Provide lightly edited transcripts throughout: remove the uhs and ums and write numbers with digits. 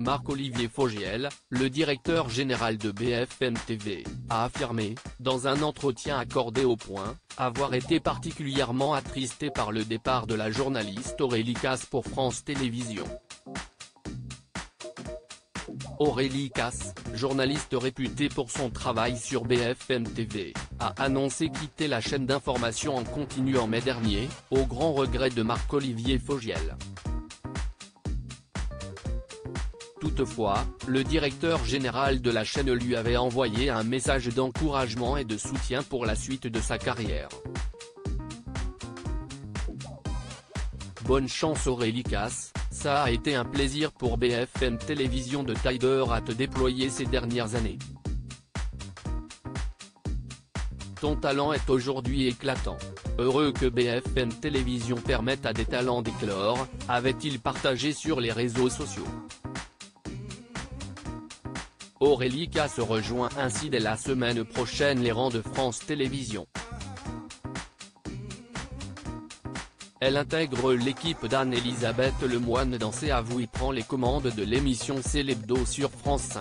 Marc-Olivier Fogiel, le directeur général de BFM TV, a affirmé, dans un entretien accordé au Point, avoir été particulièrement attristé par le départ de la journaliste Aurélie Casse pour France Télévisions. Aurélie Casse, journaliste réputée pour son travail sur BFM TV, a annoncé quitter la chaîne d'information en continu en mai dernier, au grand regret de Marc-Olivier Fogiel. Toutefois, le directeur général de la chaîne lui avait envoyé un message d'encouragement et de soutien pour la suite de sa carrière. Bonne chance Aurélie Casse, ça a été un plaisir pour BFM Télévision de t'aider à te déployer ces dernières années. Ton talent est aujourd'hui éclatant. Heureux que BFM Télévision permette à des talents d'éclore, avait-il partagé sur les réseaux sociaux. Aurélie Casse rejoint ainsi dès la semaine prochaine les rangs de France Télévisions. Elle intègre l'équipe d'Anne-Elisabeth Lemoine dans C'est à vous et prend les commandes de l'émission C'est l'Hebdo sur France 5.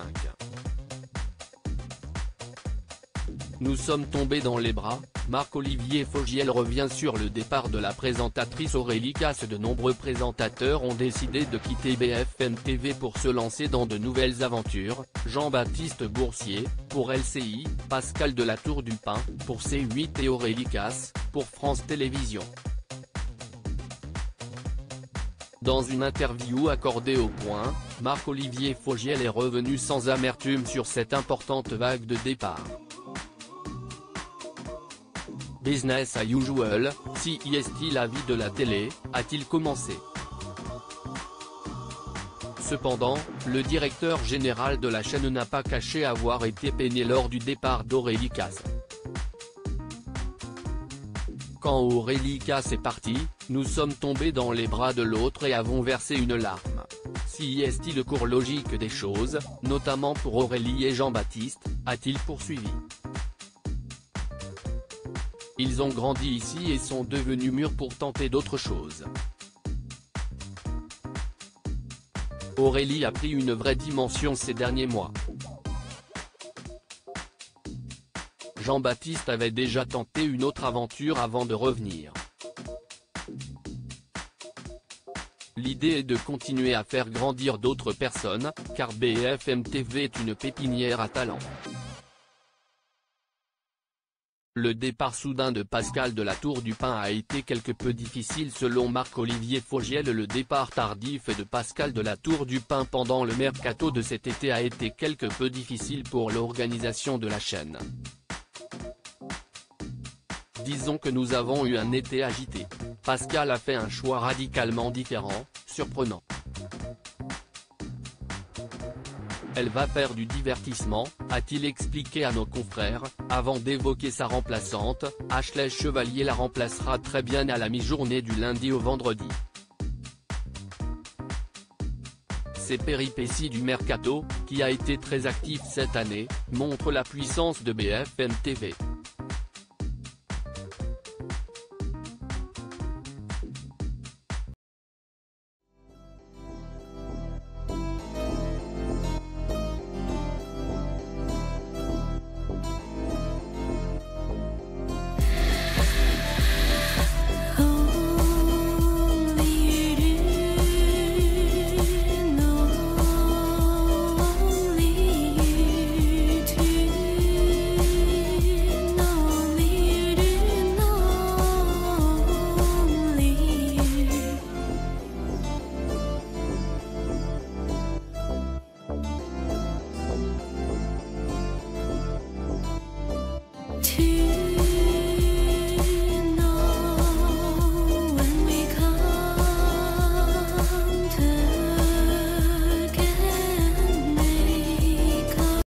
Nous sommes tombés dans les bras, Marc-Olivier Fogiel revient sur le départ de la présentatrice Aurélie Casse. De nombreux présentateurs ont décidé de quitter BFM TV pour se lancer dans de nouvelles aventures, Jean-Baptiste Boursier, pour LCI, Pascal de la Tour du Pin, pour C8 et Aurélie Casse, pour France Télévisions. Dans une interview accordée au Point, Marc-Olivier Fogiel est revenu sans amertume sur cette importante vague de départ. Business as usual, si est-il la vie de la télé, a-t-il commencé? Cependant, le directeur général de la chaîne n'a pas caché avoir été peiné lors du départ d'Aurélie Casse. Quand Aurélie Casse est partie, nous sommes tombés dans les bras de l'autre et avons versé une larme. Si est-il le cours logique des choses, notamment pour Aurélie et Jean-Baptiste, a-t-il poursuivi. Ils ont grandi ici et sont devenus mûrs pour tenter d'autres choses. Aurélie a pris une vraie dimension ces derniers mois. Jean-Baptiste avait déjà tenté une autre aventure avant de revenir. L'idée est de continuer à faire grandir d'autres personnes, car BFM TV est une pépinière à talent. Le départ soudain de Pascal de la Tour du Pin a été quelque peu difficile selon Marc-Olivier Fogiel. Le départ tardif de Pascal de la Tour du Pin pendant le mercato de cet été a été quelque peu difficile pour l'organisation de la chaîne. Disons que nous avons eu un été agité. Pascal a fait un choix radicalement différent, surprenant. Elle va faire du divertissement, a-t-il expliqué à nos confrères, avant d'évoquer sa remplaçante. Ashley Chevalier la remplacera très bien à la mi-journée du lundi au vendredi. Ces péripéties du mercato, qui a été très actif cette année, montrent la puissance de BFM TV.